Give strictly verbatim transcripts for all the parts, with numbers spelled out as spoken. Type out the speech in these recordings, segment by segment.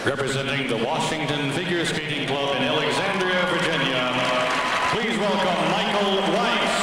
Representing the Washington Figure Skating Club in Alexandria, Virginia, please welcome Michael Weiss.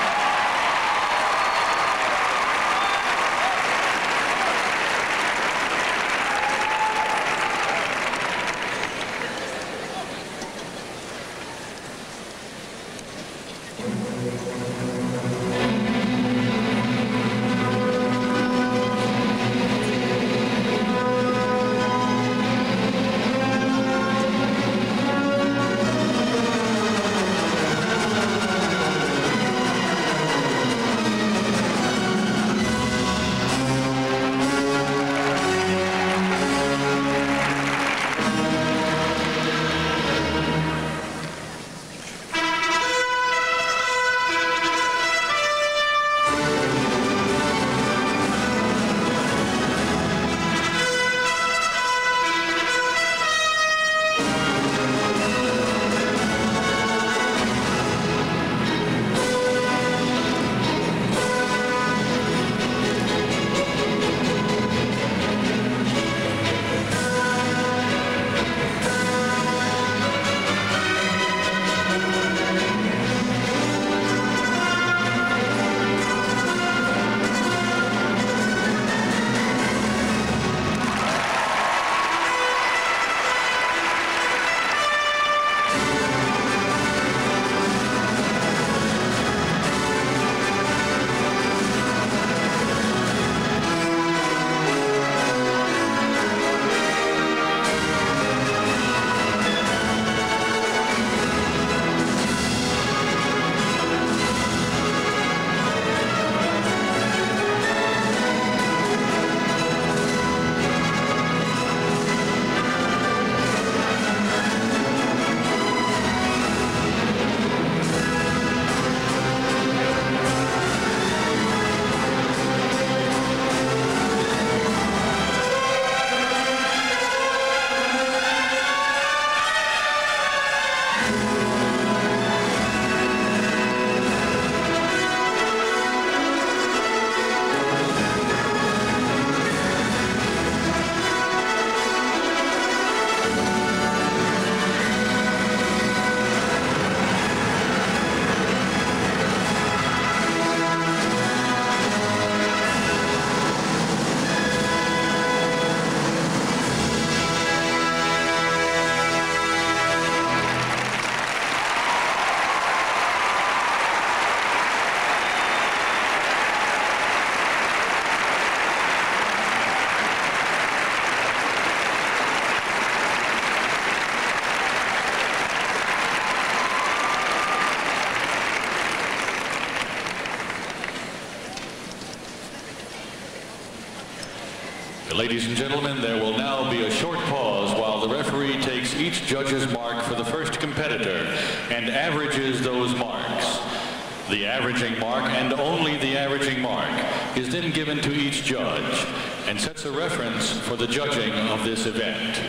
Ladies and gentlemen, there will now be a short pause while the referee takes each judge's mark for the first competitor and averages those marks. The averaging mark, and only the averaging mark, is then given to each judge and sets a reference for the judging of this event.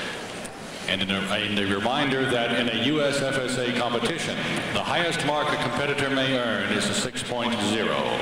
And in a, in a reminder that in a U S F S A competition, the highest mark a competitor may earn is a six point oh.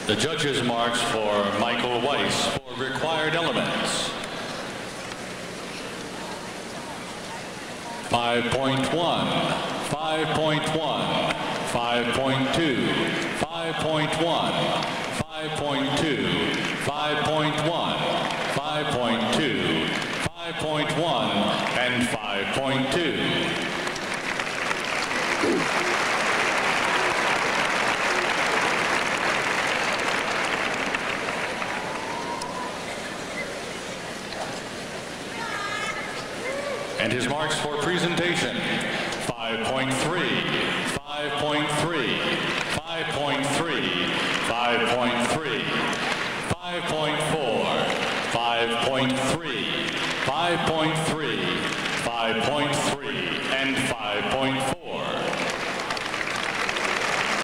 The judges' marks for Michael Weiss for required elements. five point one, five point one, five point two, five point one, five point two, five point one, five point two, five point one, and five point two. And his marks for presentation: five point three, five point three, five point three, five point three, five point four, five point three, five point three, five point three, and five point four.